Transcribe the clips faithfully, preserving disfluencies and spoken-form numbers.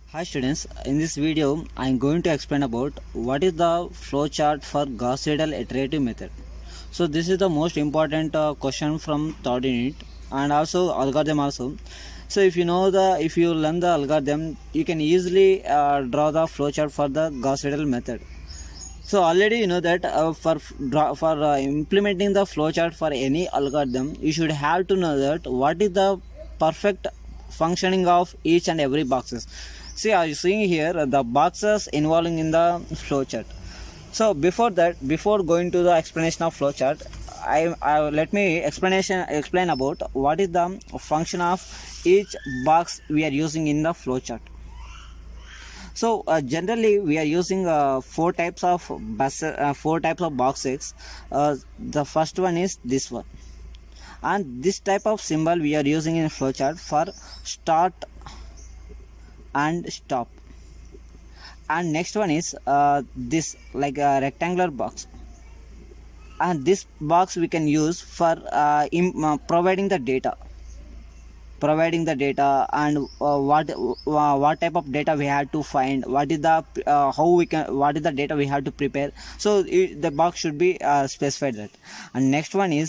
Hi students, in this video I am going to explain about what is the flowchart for Gauss Seidel iterative method. So this is the most important uh, question from third unit and also algorithm also. So if you know the if you learn the algorithm, you can easily uh, draw the flowchart for the Gauss Seidel method. So already you know that uh, for draw, for uh, implementing the flowchart for any algorithm, you should have to know that what is the perfect functioning of each and every boxes. See, are you seeing here uh, the boxes involving in the flowchart? So before that, before going to the explanation of flowchart, I, I let me explanation explain about what is the function of each box we are using in the flowchart. So uh, generally we are using uh, four types of bus, uh, four types of boxes. Uh, the first one is this one, and this type of symbol we are using in flowchart for start and stop. And next one is uh, this like a rectangular box, and this box we can use for uh, in, uh, providing the data. providing the data and uh, what uh, what type of data we have to find, what is the uh, how we can what is the data we have to prepare. So it, the box should be uh, specified that. And next one is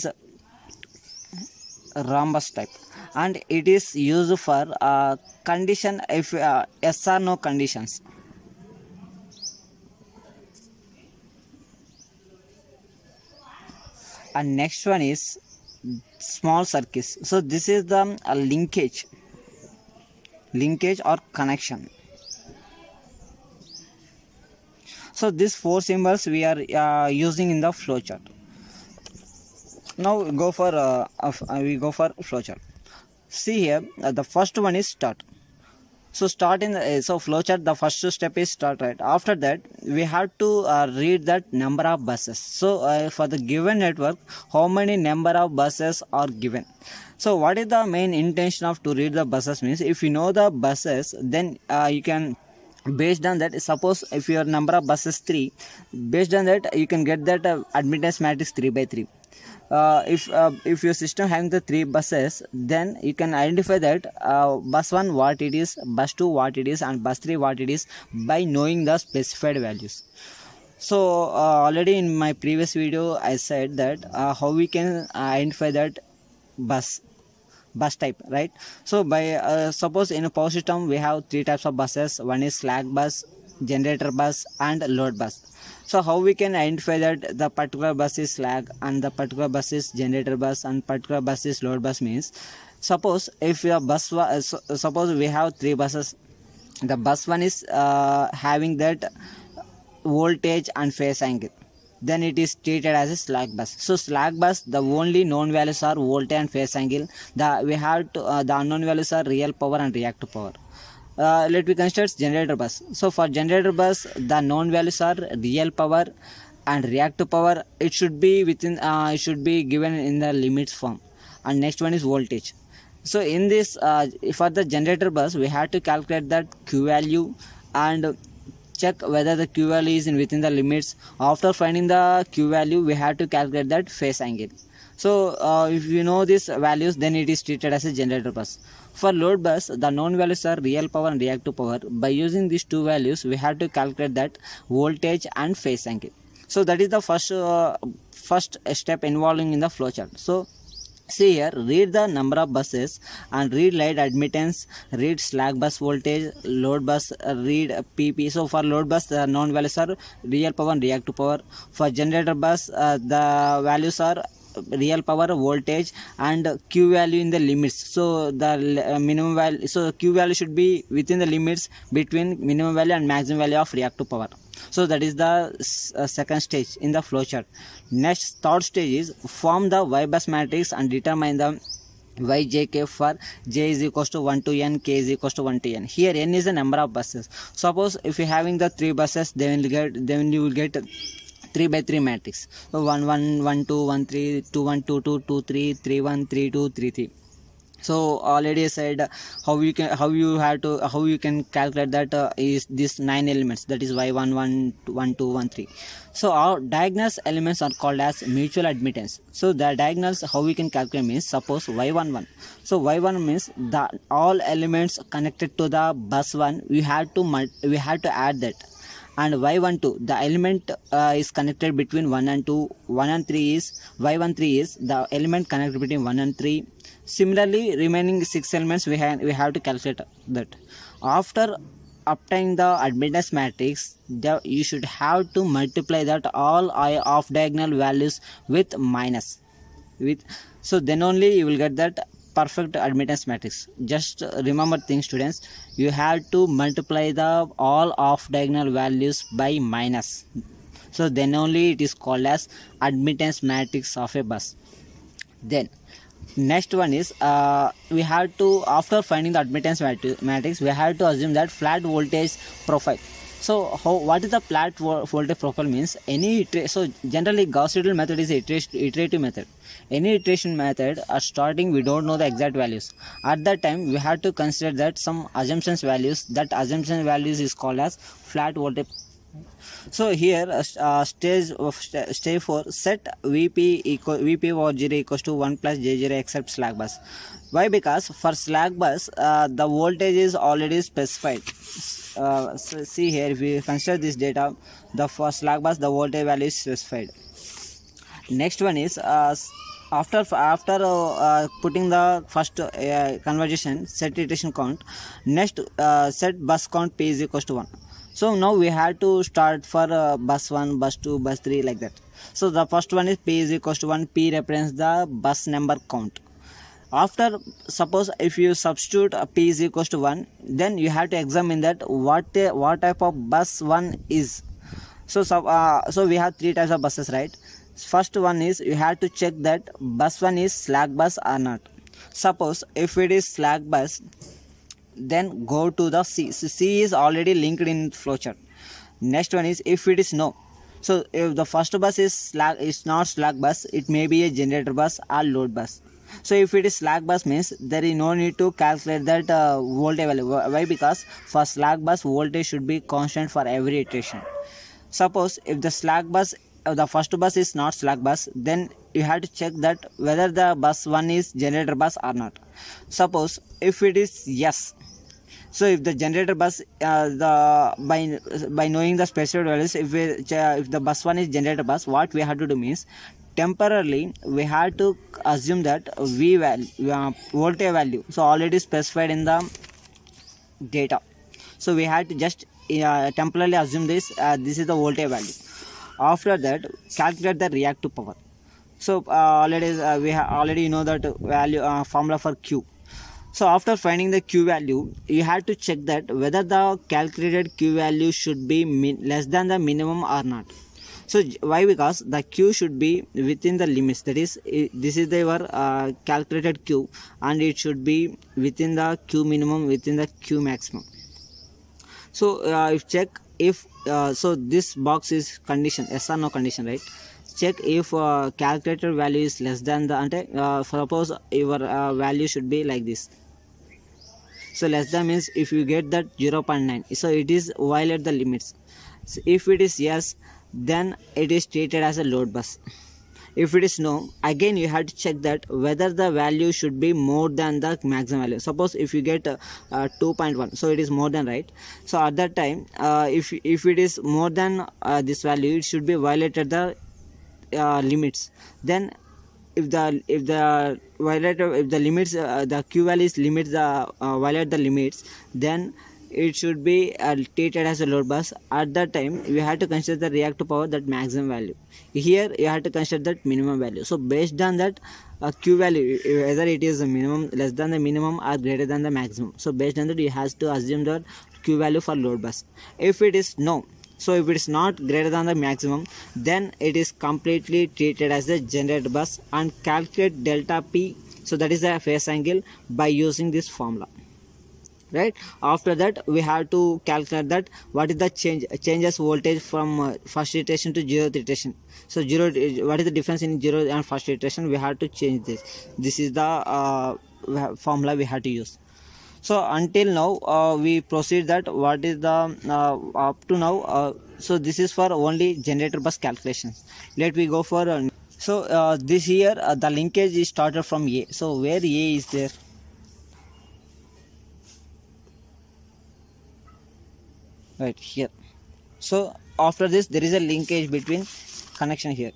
rhombus type, and it is used for uh, condition if uh, yes or no conditions. And next one is small circuits. So this is the uh, linkage linkage or connection. So these four symbols we are uh, using in the flowchart. Now we go for uh, uh, we go for flowchart. See here, uh, the first one is start. So start in the, uh, so flowchart, the first step is start, right? After that we have to uh, read that number of buses. So uh, for the given network, how many number of buses are given. So what is the main intention of to read the buses means, if you know the buses, then uh, you can, based on that, suppose if your number of buses three, based on that you can get that uh, admittance matrix three by three. Uh, if uh, if your system having the three buses, then you can identify that uh, bus one what it is, bus two what it is, and bus three what it is by knowing the specified values. So uh, already in my previous video I said that uh, how we can identify that bus bus type, right? So by uh, suppose in a power system we have three types of buses. One is slack bus, generator bus, and load bus. So how we can identify that the particular bus is slack and the particular bus is generator bus and particular bus is load bus means, suppose if your bus uh, suppose we have three buses, the bus one is uh, having that voltage and phase angle, then it is treated as a slack bus. So slack bus, the only known values are voltage and phase angle. The we have to uh, the unknown values are real power and reactive power. Uh, let me consider generator bus. So for generator bus, the known values are real power and reactive power. It should be within uh, it should be given in the limits form. And next one is voltage. So in this uh, for the generator bus, we have to calculate that Q value and check whether the Q value is in within the limits. After finding the Q value, we have to calculate that phase angle. So uh, if you know these values, then it is treated as a generator bus. For load bus, the known values are real power and reactive power. By using these two values, we have to calculate that voltage and phase angle. So that is the first uh, first step involving in the flowchart. So see here, read the number of buses and read light admittance, read slack bus voltage, load bus, uh, read P P. So for load bus, the known values are real power and reactive power. For generator bus, uh, the values are real power, voltage, and Q value in the limits. So the uh, minimum value, so Q value should be within the limits between minimum value and maximum value of reactive power. So that is the uh, second stage in the flowchart. Next, third stage is form the Y bus matrix and determine the Y J K for J is equals to one to N, K is equals to one to N. Here N is the number of buses. Suppose if you having the three buses, then you get then you will get three by three matrix. So one one one two one three two one two two two three three one three two three three. So already I said how you can how you have to how you can calculate that uh, is this nine elements, that is y one one one two one three. So our diagonals elements are called as mutual admittance. So the diagonals how we can calculate means, suppose y one one. So y one means the all elements connected to the bus one, we have to we have to add that. And y one two, the element uh, is connected between one and two. one and three is y one three is the element connected between one and three. Similarly, remaining six elements we have we have to calculate that. After obtaining the admittance matrix, the, you should have to multiply that all I of diagonal values with minus with. So then only you will get that perfect admittance matrix. Just remember things, students, you have to multiply the all of diagonal values by minus. So then only it is called as admittance matrix of a bus. Then next one is uh, we have to, after finding the admittance matrix, we have to assume that flat voltage profile. So how what is the flat voltage profile means? Any so generally Gauss-Seidel method is a iterative method. Any iteration method are starting we don't know the exact values. At that time we have to consider that some assumptions values. That assumption values is called as flat voltage. So here uh, stage of st stage four, set Vp equal Vp over zero equals to one plus J zero except slack bus. Why? Because for slack bus uh, the voltage is already specified. Uh, so see here, if we consider this data, the for slack bus the voltage value is specified. Next one is uh, after after uh, uh, putting the first uh, conversion set iteration count, next uh, set bus count p is equals to one. So now we have to start for uh, bus one, bus two, bus three, like that. So the first one is p is equals to one. P represents the bus number count. After, suppose if you substitute uh, p is equals to one, then you have to examine that what uh, what type of bus one is. So so, uh, so we have three types of buses, right? First one is you have to check that bus one is slack bus or not. Suppose if it is slack bus, then go to the C. So C is already linked in flowchart. Next one is if it is no. So if the first bus is slack, is not slack bus, it may be a generator bus or load bus. So if it is slack bus means there is no need to calculate that uh, voltage value. Why? Because for slack bus voltage should be constant for every iteration. Suppose if the slack bus, uh, the first bus is not slack bus, then you have to check that whether the bus one is generator bus or not. Suppose if it is yes. So if the generator bus, uh, the by by knowing the specified values, if we, uh, if the bus one is generator bus, what we have to do means temporarily we have to assume that V value, uh, voltage value, so already specified in the data. So we have to just uh, temporarily assume this. Uh, this is the voltage value. After that, calculate the reactive power. So uh, already uh, we have already know that value uh, formula for Q. So after finding the Q value, you have to check that whether the calculated Q value should be min less than the minimum or not. So why? Because the Q should be within the limits. That is, this is the your uh, calculated Q, and it should be within the Q minimum, within the Q maximum. So uh, if check if uh, so this box is condition, yes or no condition, right? Check if uh, calculated value is less than the uh, suppose your uh, value should be like this. So less than means if you get that zero point nine, so it is violate the limits. So if it is yes, then it is treated as a load bus. If it is no, again you have to check that whether the value should be more than the maximum value. Suppose if you get uh, uh, two point one, so it is more than, right? So at that time uh, if if it is more than uh, this value, it should be violated the uh, limits. Then if the if the violator if the limits uh, the Q values limits the uh, violate the limits, then it should be uh, treated as a load bus. At that time we have to consider the reactive power, that maximum value. Here you have to consider that minimum value. So based on that uh, Q value, whether it is a minimum, less than the minimum or greater than the maximum, so based on that you have to assume the Q value for load bus. If it is no, so if it is not greater than the maximum, then it is completely treated as a generator bus, and calculate delta P, so that is the phase angle, by using this formula, right? After that we have to calculate that what is the change changes voltage from uh, first iteration to zeroth iteration. So zero, what is the difference in zero and first iteration? We have to change this. This is the uh, formula we have to use. So until now uh, we proceed that what is the uh, up to now uh, so this is for only generator bus calculations. Let we go for uh, so uh, this here uh, the linkage is started from A. So where A is there? Right here. So after this there is a linkage between connection here.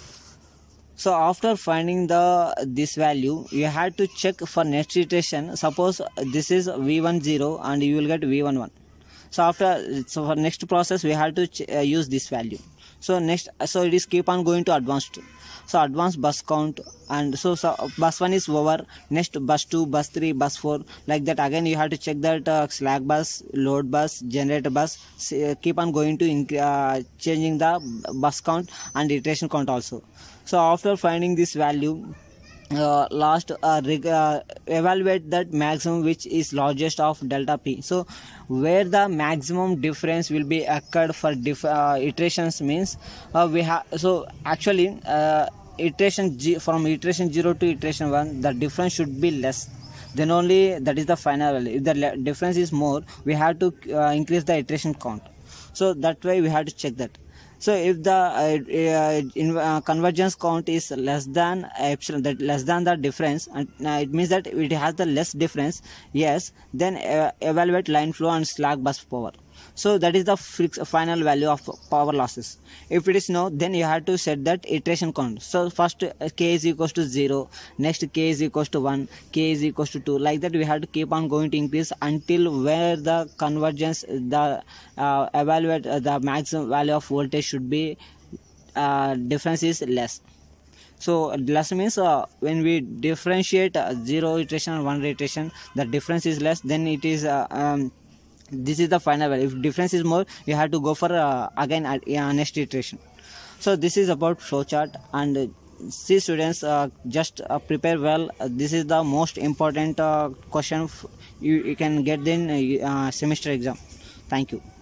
So after finding the this value, you have to check for next iteration. Suppose this is V one zero and you will get V one one. So after so for next process we have to ch uh, use this value. So next so it is keep on going to advanced. So advanced bus count, and so, so bus one is over. Next bus two, bus three, bus four, like that. Again you have to check that uh, slack bus, load bus, generator bus. Uh, keep on going to uh, changing the bus count and iteration count also. So after finding this value, uh, last uh, uh, evaluate that maximum which is largest of delta P. So where the maximum difference will be occurred for diff uh, iterations means uh, we have so actually uh, iteration G, from iteration zero to iteration one, the difference should be less, then only that is the final value. If the difference is more, we have to uh, increase the iteration count. So that way we have to check that. So if the uh, uh, in, uh, convergence count is less than epsilon, that less than the difference, and uh, it means that it has the less difference, yes, then uh, evaluate line flow and slack bus power. So that is the fix, final value of power losses. If it is no, then you have to set that iteration count. So first uh, k is equals to zero, next k is equals to one, k is equals to two, like that we have to keep on going to increase until where the convergence, the uh, evaluate uh, the maximum value of voltage should be uh, difference is less. So less means uh, when we differentiate uh, zero iteration and one iteration, the difference is less, then it is uh, um, this is the final value. If difference is more, you have to go for uh, again uh, next iteration. So this is about flowchart, and uh, see students, uh, just uh, prepare well. Uh, this is the most important uh, question you, you can get in uh, semester exam. Thank you.